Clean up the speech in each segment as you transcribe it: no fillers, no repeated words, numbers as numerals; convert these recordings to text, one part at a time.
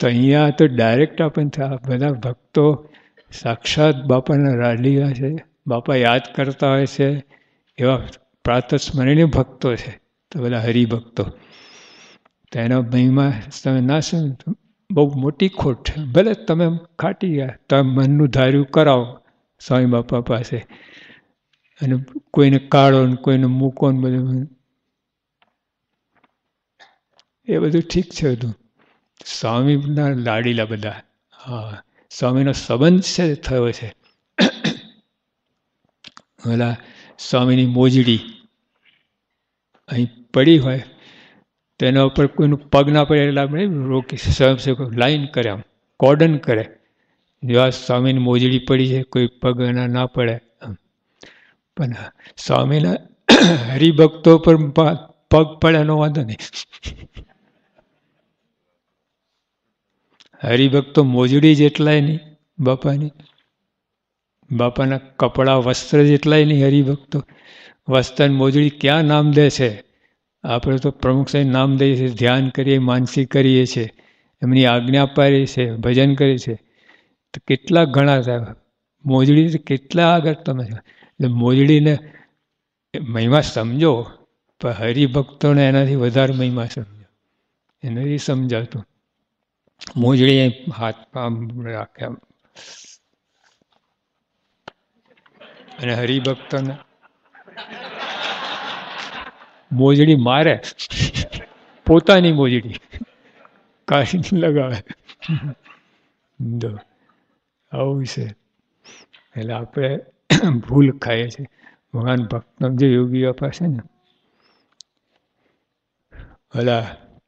તો અહીંયા તો ડાયરેક્ટ આપણને આ બધા ભક્તો સાક્ષાત બાપાના રાડીલા છે, બાપા યાદ કરતા હોય છે, એવા પ્રાતસ્મરણીય ભક્તો છે. તો બધા હરિભક્તો તો એનો મહિમા તમે ના સમજો, બહુ મોટી ખોટ છે. ભલે તમે ખાટી ગયા, તમે મનનું ધાર્યું કરાવો સ્વામી બાપા પાસે, અને કોઈને કાઢો ને કોઈને મૂકો ને બધું, એ બધું ઠીક છે. બધું સ્વામીના લાડીલા બધા. હા, સ્વામીનો સંબંધ છે થયો છે. ઓલા સ્વામીની મોજડી અહીં પડી હોય તો એના ઉપર કોઈનું પગ ના પડે એટલે આપણે રોકી, સ્વયંસેવકો લાઈન કરે, આમ કોર્ડન કરે. જેવા સ્વામીની મોજડી પડી છે, કોઈ પગ એના ના પડે. પણ સ્વામીના હરિભક્તો પર પગ પડે એનો વાંધો નહીં. હરિભક્તો મોજડી જેટલાય નહીં બાપાની, બાપાના કપડા વસ્ત્ર જેટલાય નહીં હરિભક્તો. વસ્ત્ર મોજડી ક્યાં નામ દે છે? આપણે તો પ્રમુખ સાહેબ નામ દઈએ છીએ, ધ્યાન કરીએ, માનસી કરીએ છીએ, એમની આજ્ઞા પાડીએ છીએ, ભજન કરીએ છીએ. તો કેટલા ઘણા સાહેબ મોજડી કેટલા આગળ તમે. એટલે મોજડીને મહિમા સમજો, પણ હરિભક્તોને એનાથી વધારે મહિમા સમજો. એ નથી સમજાતું. મોજડી હાથમાં રાખે અને હરિભક્તોને મોજડી મારે, પોતાની મોજડી કાઢીને લગાવે. આવું છે. એટલે આપણે ભૂલ ખાઈએ છીએ. ભગવાન ભક્ત જે યોગીઓ પાસે ને ઓલા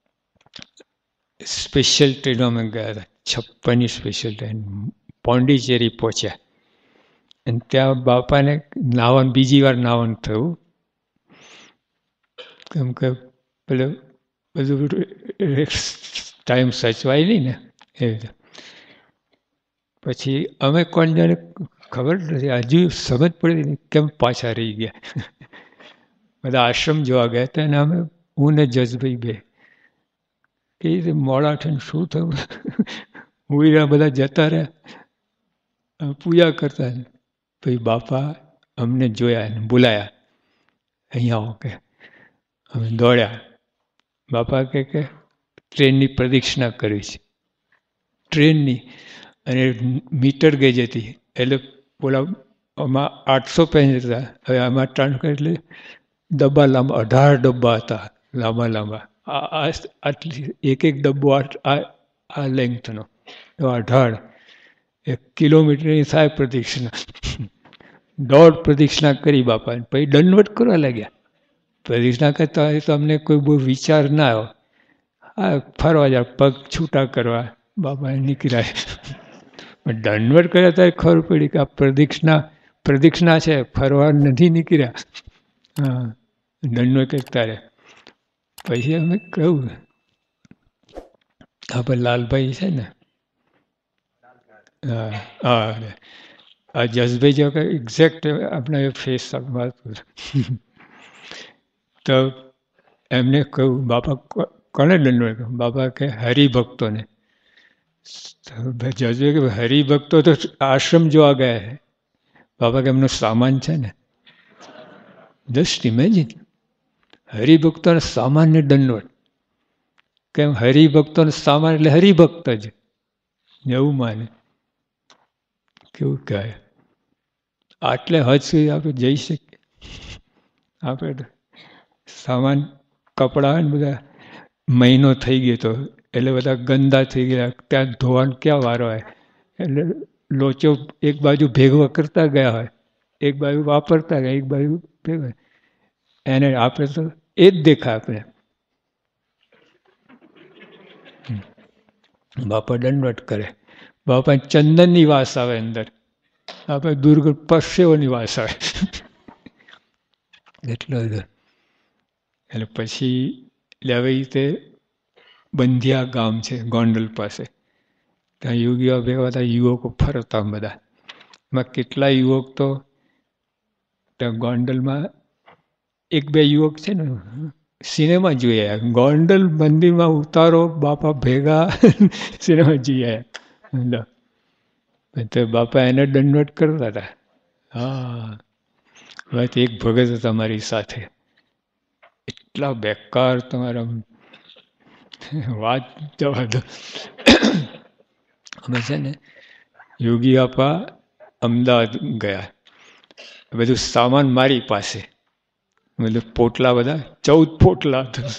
સ્પેશિયલ ટ્રેનો અમે ગયા હતા, 56ની સ્પેશિયલ ટ્રેન. પોંડિચેરી પહોંચ્યા અને ત્યાં બાપાને નાવાનું, બીજી વાર નાવાનું થયું, કેમ કે પેલું બધું ટાઈમ સચવાય નહીં ને એ રીતે. પછી અમે કોણ જાણે ખબર નથી, હજુ સમજ પડી નહીં કેમ પાછા રહી ગયા. બધા આશ્રમ જોવા ગયા હતા અને અમે, હું ને જસભાઈ બે, કે મોડા થઈને શું થયું, ઉઈરા બધા જતા રહ્યા, પૂજા કરતા. પછી બાપા અમને જોયા ને બોલાયા, અહીંયા આવો કે. અમે દોડ્યા. બાપા કે ટ્રેનની પ્રદક્ષિણા કરવી છે, ટ્રેનની. અને મીટર ગેજ હતી, એટલે બોલા આમાં 865 હતા, હવે આમાં ટ્રાન્સફર એટલે ડબ્બા લાંબા, 18 ડબ્બા હતા લાંબા લાંબા. આટલી એક એક ડબ્બો આ લેન્થનો, 18 1 કિલોમીટરની થાય પ્રદક્ષિણા. દોઢ પ્રદક્ષિણા કરી બાપા, પછી દંડવટ કરવા લાગ્યા. પ્રદક્ષિણા કરતા હોય તો અમને કોઈ બહુ વિચાર ના આવ્યો. આ ફરવા જાય, પગ છૂટા કરવા, બાપાએ નીકળ્યા. પણ દંડવટ કર્યા ત્યારે ખબર પડી કે આ પ્રદક્ષિણા છે, ફરવા નથી નીકળ્યા. હા, દંડવટ કરતા રહે. પછી અમે કહ્યું, આપણે લાલભાઈ છે ને, હા, આ જસભાઈ જેવા એક્ઝેક્ટ આપણે ફેસ મારતું. તો એમને કહ્યું, બાપા કોને દંડવટ કહ્યું? બાપા કે હરિભક્તોને. જજભાઈ કે હરિભક્તો તો આશ્રમ જોવા ગયા છે. બાપા કે એમનો સામાન છે ને. જસ્ટ ઇમેજિન, હરિભક્તોને સામાન્ય દંડવટ. કેમ? હરિભક્તોનો સામાન એટલે હરિભક્ત જ એવું માને. કેવું કહે? આટલે હદ સુધી આપણે જઈ શકીએ? આપણે તો સામાન કપડાં હોય ને બધા, મહિનો થઈ ગયો તો એટલે બધા ગંદા થઈ ગયા, ત્યાં ધોવાનો ક્યાં વારો હોય? એટલે લોચો એક બાજુ ભેગો કરતા ગયા હોય, એક બાજુ વાપરતા ગયા, એક બાજુ ભેગો. એને આપણે તો એ જ દેખાય આપણે. બાપા દંડવટ કરે. બાપા ચંદનની વાસ આવે અંદર, આપણે દુર્ગઢ પરસેવોની વાસ આવે. એટલો જ. એટલે પછી આવી રીતે બંધિયા ગામ છે ગોંડલ પાસે, ત્યાં યોગીઓ ભેગા હતા, યુવકો ફરતા બધા. એમાં કેટલા યુવક તો ત્યાં ગોંડલમાં 1-2 યુવક છે ને સિનેમા જોઈ આવ્યા. ગોંડલ મંદિરમાં ઉતારો બાપા ભેગા સિનેમા જોઈ આવ્યા. તો બાપા એને દંડવત કરતા હતા. હા, વાત એક ભગત હતા મારી સાથે, એટલા બેકાર તમારા વાત જવા દો. અમે છે ને યોગી આપા અમદાવાદ ગયા, બધું સામાન મારી પાસે, મતલબ પોટલા બધા 14 પોટલા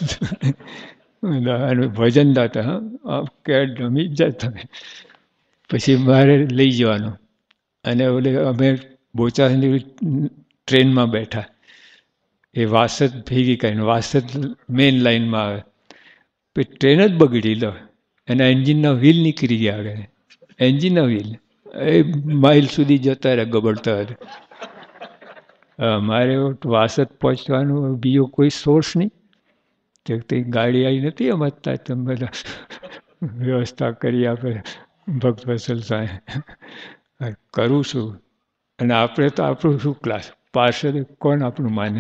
વજન હતા. કે જમી જાય તમે. પછી મારે લઈ જવાનું. અને ઓલે અમે બોચાસણી ટ્રેનમાં બેઠા, એ વાસદ ભેગી કરીને, વાસદ મેઇન લાઇનમાં આવે. પછી ટ્રેન જ બગડી લો, એના એન્જિનના વ્હીલ નીકળી ગયા આગળ, એન્જિનના વ્હીલ એ માઇલ સુધી જતા રહ્યા ગબડતા હતા. મારે વાસદ પહોંચવાનું બીજો કોઈ સોર્સ નહીં, તે ગાડી આવી નથી સમજતા, તમે બધા વ્યવસ્થા કરી આપે ભક્ત વત્સલ સાહેબ. કરું છું, અને આપણે તો આપણું શું ક્લાસ, પાર્ષદ કોણ આપણું માને.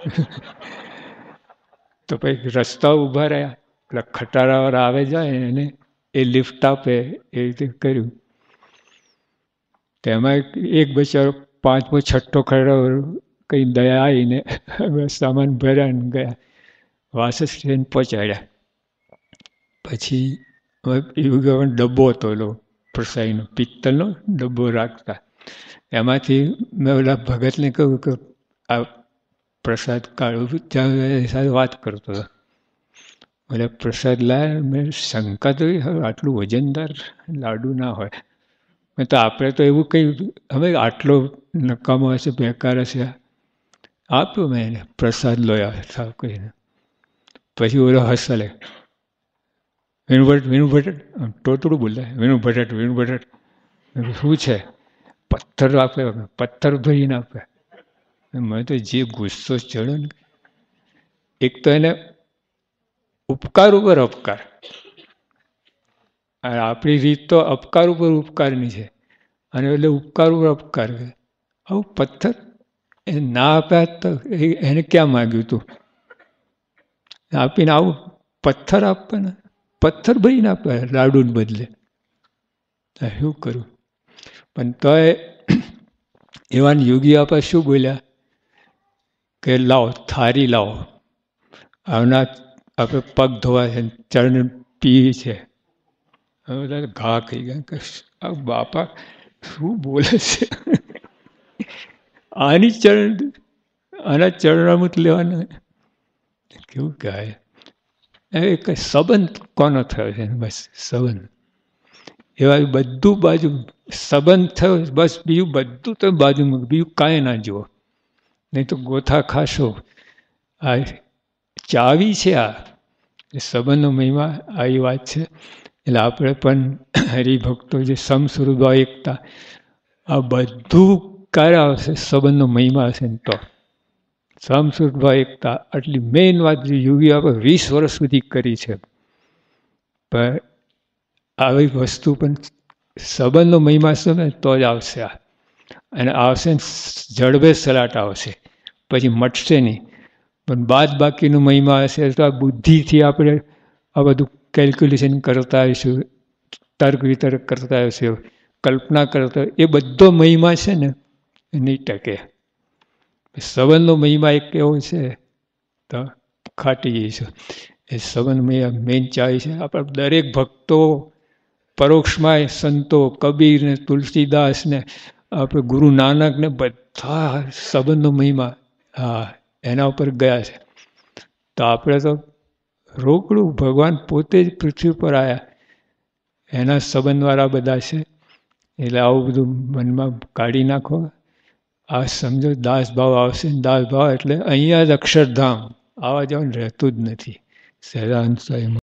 તો પછી રસ્તા ઊભા રહ્યા, પેલા ખટારાવાળા આવે જાય એને એ લિફ્ટ આપે, એ રીતે કર્યું. તેમાં એક બચારો 5મો 6ઠ્ઠો ખટારો કંઈ દયા આવીને સામાન ભર્યા ને ગયા. વાસદ સ્ટેશન પહોંચાડ્યા. પછી એવું ડબ્બો હતો એલો પ્રસાદીનો, પિત્તળનો ડબ્બો રાખતા. એમાંથી મેં ઓલા ભગતને કહ્યું કે આ પ્રસાદ કાઢું, ત્યાં સાથે વાત કરતો હતો. એટલે પ્રસાદ લાયા. મેં શંકા તો હવે આટલું વજનદાર લાડુ ના હોય. મેં તો આપણે તો એવું કંઈ હવે આટલો નકામો હશે, બેકાર હશે. આપ્યો મેં એને પ્રસાદ લોયા સાવ કહીને. પછી ઓલો હસલે, વિનુ ભટ્ટ ટોટડું બોલે, વિનુ ભટ્ટ શું છે? પથ્થર આપે, પથ્થર ભરીને આપે. મને તો જે ગુસ્સો ચડ્યો ને, એક તો એને ઉપકાર ઉપર અપકાર, આપણી રીત તો અપકાર ઉપર ઉપકારની છે, અને એટલે ઉપકાર ઉપર અપકાર. આવું પથ્થર એ ના આપ્યા તો એને ક્યાં માગ્યું તું? આપીને આવું પથ્થર આપે ને, પથ્થર ભરીને આપે લાડુને બદલે. શું કરું? પણ તોય એવા યોગી આપા શું બોલ્યા કે લાવો થારી લાવો, આવના આપણે પગ ધોવા છે, ચરણ પી છે. હવે બધા ઘા ખાઈ ગયા કે આ બાપા શું બોલે છે? આની ચરણ, આના ચરણામૃત લેવાના કેવું કહેવાય? એ કઈ સંબંધ કોનો થયો છે? બસ સંબંધ. એવા બધું બાજુ સંબંધ થયો, બસ બીજું બધું તો બાજુમાં, બીજું કાંઈ ના જુઓ, નહીં તો ગોથા ખાશો. આ ચાવી છે, આ સંબંધનો મહિમા આવી વાત છે. એટલે આપણે પણ હરિભક્તો જે સમસ્વરૂપ એકતા, આ બધું ક્યારે આવશે? સંબંધનો મહિમા હશે ને તો. સમસ્વરૂપ એકતા આટલી મેઇન વાત યોગી આપણે 20 વર્ષ સુધી કરી છે. પણ આવી વસ્તુ પણ સંબંધનો મહિમા છે ને તો જ આવશે. આ અને આવશે ને જડબે સલાટ આવશે, પછી મટશે નહીં. પણ બાદ બાકીનો મહિમા હશે તો આ બુદ્ધિથી આપણે આ બધું કેલ્ક્યુલેશન કરતા આવીશું, તર્ક વિતર્ક કરતા આવીશું, કલ્પના કરતા, એ બધો મહિમા છે ને એ નહીં ટકે. સંબંધનો મહિમા એક એવો છે તો ખાટી જઈશું. એ સંબંધ મહિમા મેઇન ચાવી છે. આપણા દરેક ભક્તો પરોક્ષમાં, સંતો કબીર ને તુલસીદાસ ને આપણે ગુરુ નાનક ને બધા સંબંધનો મહિમા એના ઉપર ગયા છે. તો આપણે તો રોકડું ભગવાન પોતે જ પૃથ્વી પર આવ્યા, એના સંબંધવાળા બધા છે. એટલે આવું બધું મનમાં કાઢી નાખો. આ સમજો દાસભાવ આવશે. દાસભાવ એટલે અહીંયા જ અક્ષરધામ, આવા જવાનું રહેતું જ નથી. સહેજાનંદ સ્વામી